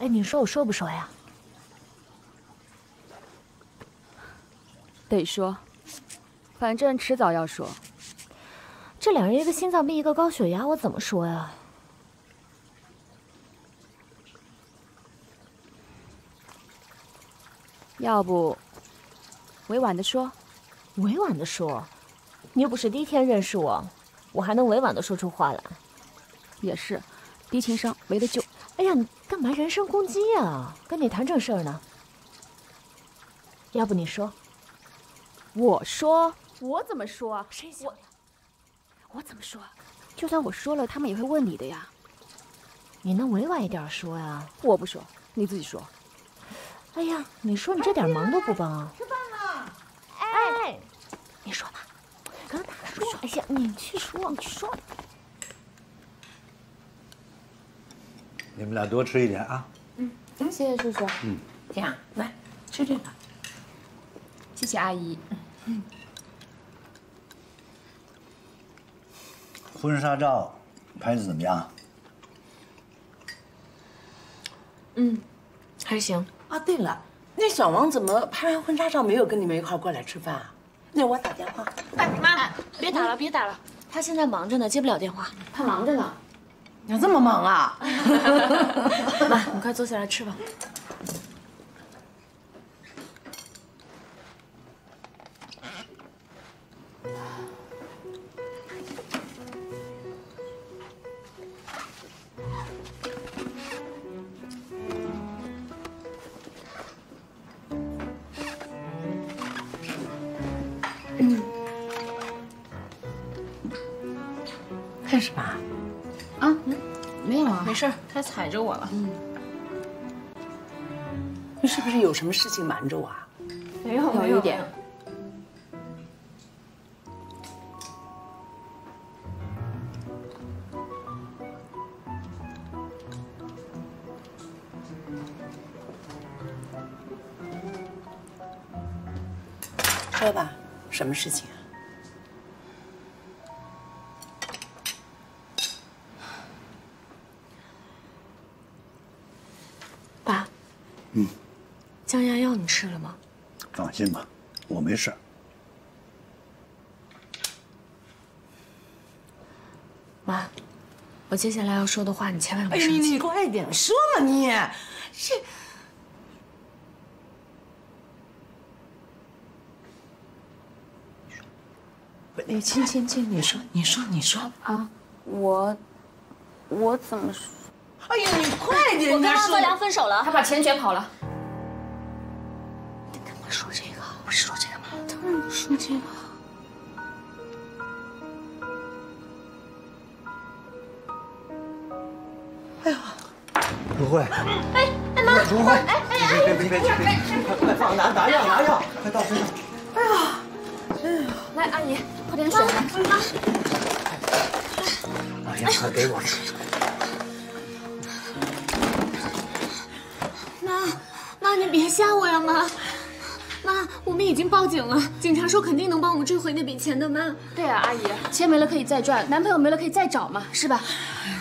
哎，你说我说不说呀？ 得说，反正迟早要说。 这两人一个心脏病，一个高血压，我怎么说呀？ 要不，委婉的说。 委婉的说，你又不是第一天认识我，我还能委婉的说出话来？ 也是，低情商没得救。 哎呀，你干嘛人身攻击呀？跟你谈正事儿呢。要不你说？ 我说？我怎么说？ 谁想呀？ 我怎么说？就算我说了，他们也会问你的呀。 你能委婉一点说呀？ 我不说，你自己说。 哎呀，你说你这点忙都不帮啊？ 吃饭了。 哎，你说吧。跟他说。哎呀，你去说，你去说。 你们俩多吃一点啊。 谢谢叔叔。 这样，来吃这个。 谢谢阿姨。 婚纱照拍的怎么样？ 还行。 啊，对了，那小王怎么拍完婚纱照没有跟你们一块过来吃饭啊？那我打电话。 妈，别打了，别打了，他现在忙着呢，接不了电话。 他忙着呢。你这么忙啊？ 妈，你快坐下来吃吧。 干什么？ 没有啊， 没事，他踩着我了。 你是不是有什么事情瞒着我啊？ 没有， 有一点。 说吧，什么事情啊？ 爸，降压药你吃了吗？ 放心吧，我没事。 妈，我接下来要说的话，你千万哎呀， 别生气。 你快点说嘛你！这，你亲，你说啊，我怎么说？ 哎呀，你快点！ 我跟王泽良分手了。 他把钱卷跑了。 你干嘛说这个？不是说这个吗？ 当然不说这个。 哎呀， 如慧，妈，如慧，别，快放拿药，快倒身上。 来，阿姨，喝点水。 把药快给我吃。 妈，你别吓我呀，妈！妈，我们已经报警了，警察说肯定能帮我们追回那笔钱的，妈。 对啊，阿姨，钱没了可以再赚，男朋友没了可以再找嘛，是吧？